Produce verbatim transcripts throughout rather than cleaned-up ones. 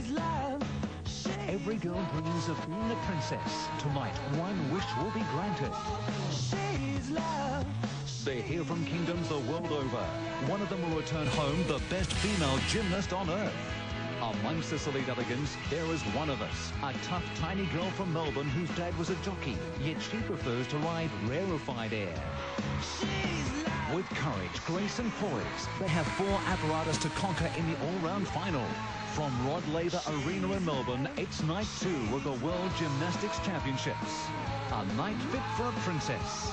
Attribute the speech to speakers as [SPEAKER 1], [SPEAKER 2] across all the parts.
[SPEAKER 1] Every girl dreams of being a princess. Tonight, one wish will be granted. They're here from kingdoms the world over. One of them will return home the best female gymnast on earth. Amongst this elite elegance, there is one of us, a tough, tiny girl from Melbourne whose dad was a jockey, yet she prefers to ride rarefied air. With courage, grace and poise, they have four apparatus to conquer in the all-round final. From Rod Laver Arena in Melbourne, it's night two of the World Gymnastics Championships. A night fit for a princess.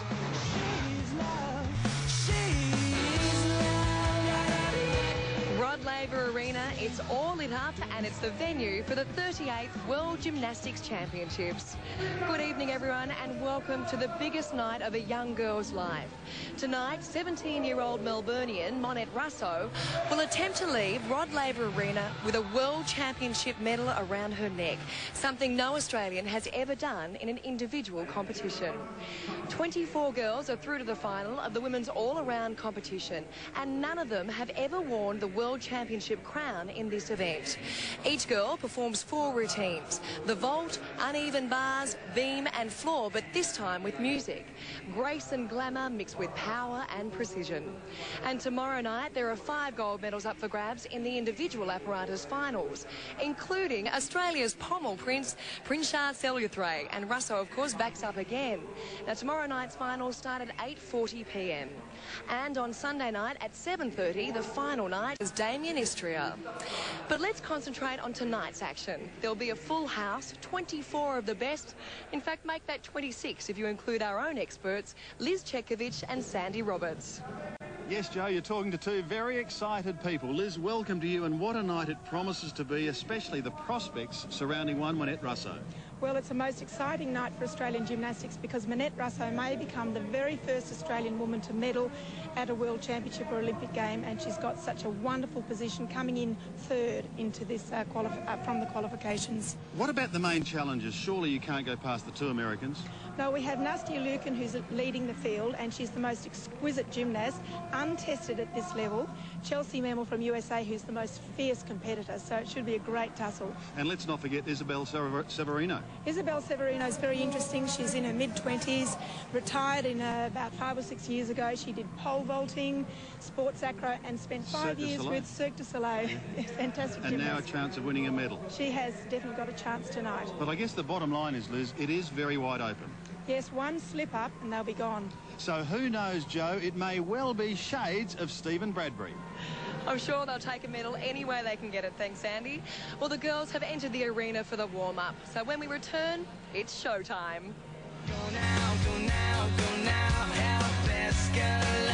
[SPEAKER 2] Rod Laver Arena, it's all lit up and it's the venue for the thirty-eighth World Gymnastics Championships. Good evening everyone and welcome to the biggest night of a young girl's life. Tonight, seventeen-year-old Melburnian Monette Russo will attempt to leave Rod Laver Arena with a World Championship medal around her neck, something no Australian has ever done in an individual competition. twenty-four girls are through to the final of the women's all-around competition and none of them have ever worn the World Championship crown in this event. Each girl performs four routines: the vault, uneven bars, beam and floor, but this time with music. Grace and glamour mixed with power and precision. And tomorrow night there are five gold medals up for grabs in the individual apparatus finals, including Australia's pommel prince, Prince Charles Seleuthray, and Russo of course backs up again. Now tomorrow night's finals start at eight forty p m and on Sunday night at seven thirty the final night is Damien Istria. But let's concentrate on tonight's action. There'll be a full house, twenty-four of the best. In fact, make that twenty-six if you include our own experts, Liz Chekovich and Sandy Roberts.
[SPEAKER 3] Yes, Joe, you're talking to two very excited people. Liz, welcome to you, and what a night it promises to be, especially the prospects surrounding one Monette Russo.
[SPEAKER 4] Well, it's a most exciting night for Australian gymnastics because Monette Russo may become the very first Australian woman to medal at a World Championship or Olympic game, and she's got such a wonderful position coming in third into this uh, uh, from the qualifications.
[SPEAKER 3] What about the main challenges? Surely you can't go past the two Americans.
[SPEAKER 4] No, we have Nastia Liukin who's leading the field, and she's the most exquisite gymnast, untested at this level. Chelsea Memel from U S A, who's the most fierce competitor, so it should be a great tussle.
[SPEAKER 3] And let's not forget Isabel Severino.
[SPEAKER 4] Isabel Severino is very interesting. She's in her mid twenties, retired in uh, about five or six years ago. She did pole vaulting, sports acro, and spent five
[SPEAKER 3] Cirque
[SPEAKER 4] years with Cirque du Soleil. Fantastic
[SPEAKER 3] And
[SPEAKER 4] gymnast.
[SPEAKER 3] now a chance of winning a medal.
[SPEAKER 4] She has definitely got a chance tonight.
[SPEAKER 3] But I guess the bottom line is, Liz, it is very wide open.
[SPEAKER 4] Yes, one slip up and they'll be gone.
[SPEAKER 3] So who knows, Joe, it may well be shades of Stephen Bradbury.
[SPEAKER 2] I'm sure they'll take a medal any way they can get it, thanks Andy. Well, the girls have entered the arena for the warm-up, so when we return, it's showtime.
[SPEAKER 5] Go now, go now, go now, help escalate.